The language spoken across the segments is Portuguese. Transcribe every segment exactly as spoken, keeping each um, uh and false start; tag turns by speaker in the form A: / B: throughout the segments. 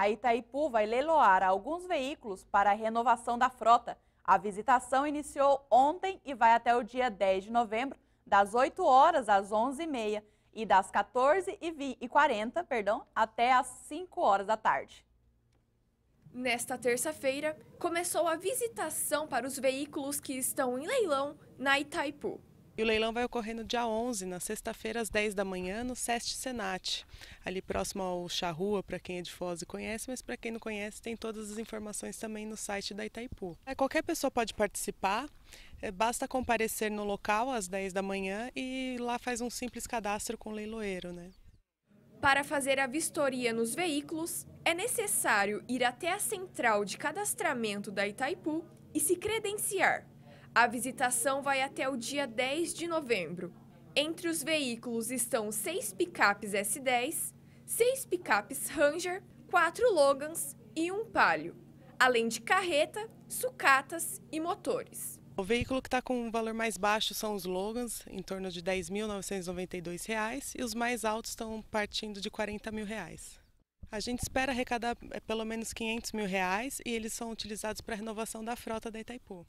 A: A Itaipu vai leiloar alguns veículos para a renovação da frota. A visitação iniciou ontem e vai até o dia dez de novembro, das oito horas às onze e meia e das quatorze e quarenta, perdão, até às cinco horas da tarde.
B: Nesta terça-feira, começou a visitação para os veículos que estão em leilão na Itaipu.
C: E o leilão vai ocorrer no dia onze, na sexta-feira, às dez da manhã, no Sesc Senat, ali próximo ao Charrua, para quem é de Foz e conhece, mas para quem não conhece, tem todas as informações também no site da Itaipu. Qualquer pessoa pode participar, basta comparecer no local às dez da manhã e lá faz um simples cadastro com o leiloeiro, né?
B: Para fazer a vistoria nos veículos, é necessário ir até a central de cadastramento da Itaipu e se credenciar. A visitação vai até o dia dez de novembro. Entre os veículos estão seis picapes S dez, seis picapes Ranger, quatro Logans e um Palio, além de carreta, sucatas e motores.
C: O veículo que está com um valor mais baixo são os Logans, em torno de dez mil novecentos e noventa e dois reais, e os mais altos estão partindo de quarenta mil reais. A gente espera arrecadar pelo menos quinhentos mil reais e eles são utilizados para a renovação da frota da Itaipu.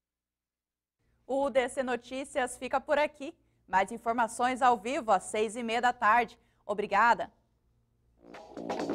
A: O D C Notícias fica por aqui. Mais informações ao vivo às seis e meia da tarde. Obrigada!